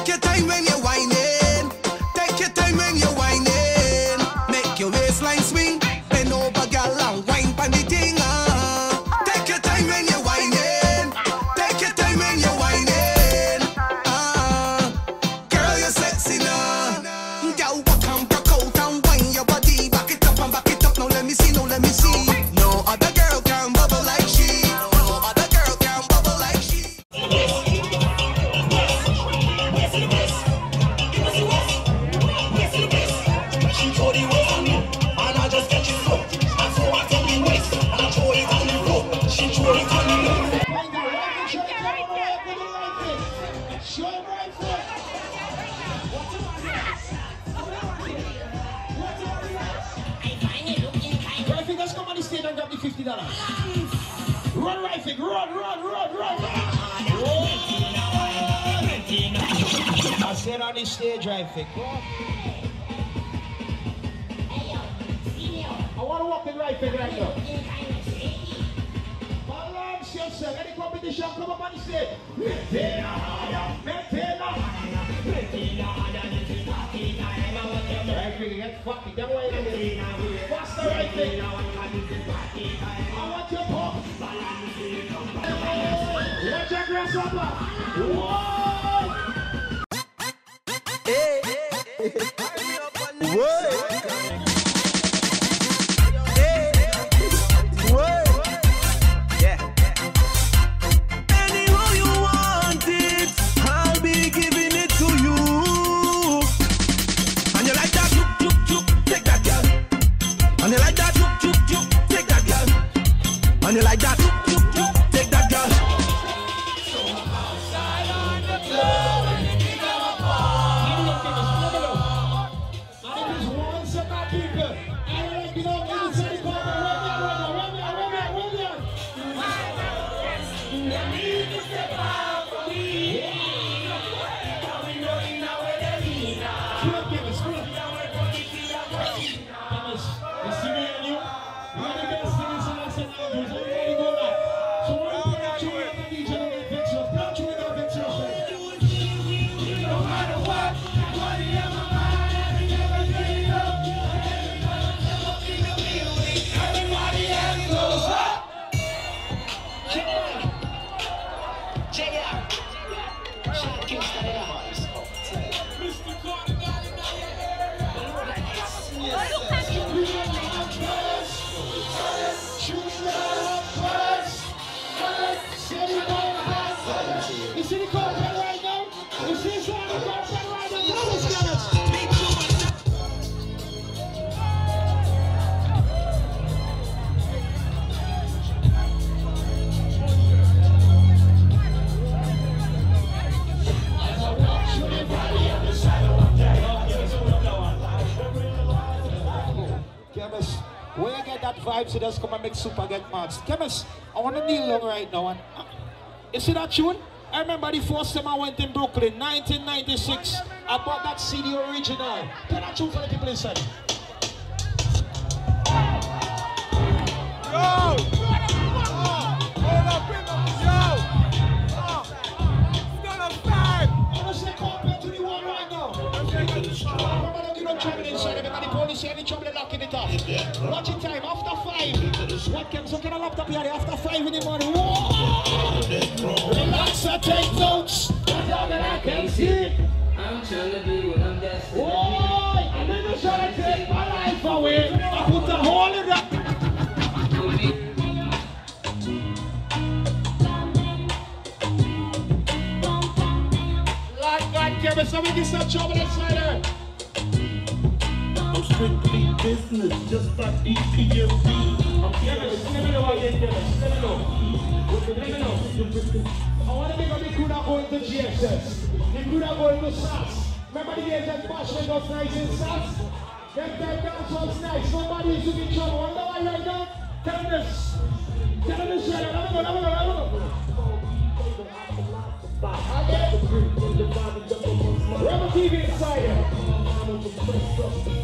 your time when you're whining. Take your time when you're whining. Make your waistline swing. Bend over, girl, and wine pon the thing. Take your time when you're whining. Take your time when you're whining. Girl, you're sexy now. Girl, walk and broke out and wine your body. Back it up and back it up. Now let me see, now let me see. No other girl can bubble like she. No other girl can bubble like she. She told you what's on me, and I just get you so. And so I tell you waist, and I throw it on the floor. She throw it on the floor. Show him right foot. Rifle, let's come on the stage and grab the $50. Run, Rifle, run. I said on the stage, Rifle. I want to walk in Rifle right now. Balance yourself. Any competition, come up on the stage. Rifle, get fucking that way. What's the Rifle? I want your pop. Watch your grasshopper. Whoa! Hey. Anyhow you want it, I'll be giving it to you. And you like that, take that, girl. And you like that, take that, girl. And you like that, take that, girl. Where you get that vibe, so just come and make Supa get mad. Chemist, I want to kneel down right now. And, you see that tune? I remember the first time I went in Brooklyn, 1996. I bought that CD original. Play that tune for the people inside. Any trouble locking it up. Watch it time after 5. What comes on? Get a laptop here after 5 in the morning. Whoa! Relax and take notes. That's all that I can see. I'm trying to be what I'm destined to be. I'm never trying to take my life away. I put a hole in that. Like God, give us some of this trouble inside her. I'm strictly business, just like EPMD. I'm Let me know again, let me know. I want to make a big crew that going to GXS. The crew that going to SAS. Remember the days that Bashman was nice in SAS? Them time dance was nice. Nobody used to be in trouble. Wonder why right now? Tell them this. Tell them this right now. Let me go. Rebel TV Insider.